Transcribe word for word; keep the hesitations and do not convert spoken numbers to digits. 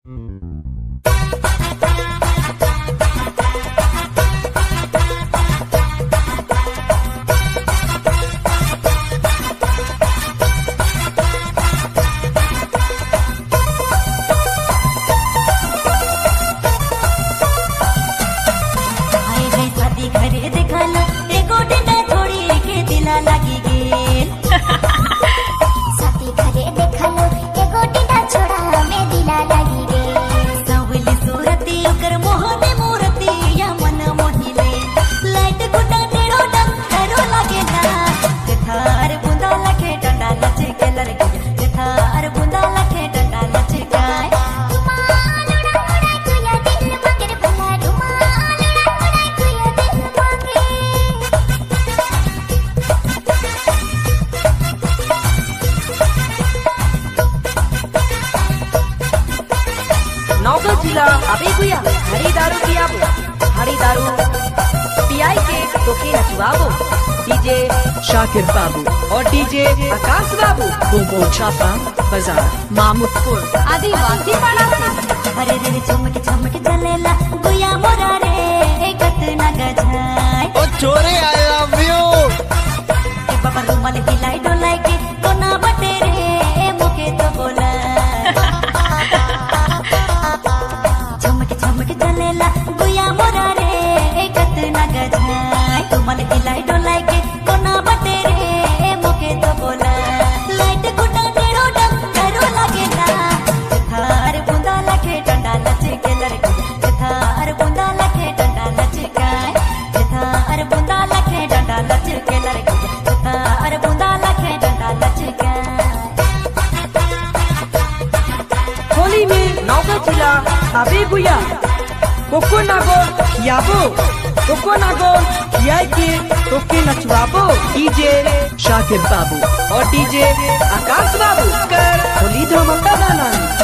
नौका जिला अबे गुया हरी दारू पियाबो, हरी दारू पियाई के तोके नचवाबो। डीजे शाकिर बाबू और डीजे आकाश बाबू बोबो छापा बाजार मामूदपुर आदिवासी पाड़ा से। हरे रे चमक चमक जलेला गुया मोरा रे कत न गजाय ओ छोरे आई लव यू ए बाबा रुमाल हिलाई डोलाई के कोना बटे रे मुके तो बोला चमक चमक जलेला गुया मोरा रे कत न गजाय रुमाल हिलाई डोलाई के कोना बटे रे मुके तो बोला लाइट गुडा टेड़ो डम करो लगे ना थार बुंदा लखे डंडा लचे के लड़की थार बुंदा लखे डंडा लचे काय थार बुंदा लखे डंडा लचे के लड़की थार बुंदा लखे डंडा लचे काय। होली में नौका जिला अबे गुया कोको नागो खियाबो, कोको नागो खियाई के तोके नचवाबो। डीजे शाकिर बाबू और डीजे आकाश बाबू कर होली धमाका गाना।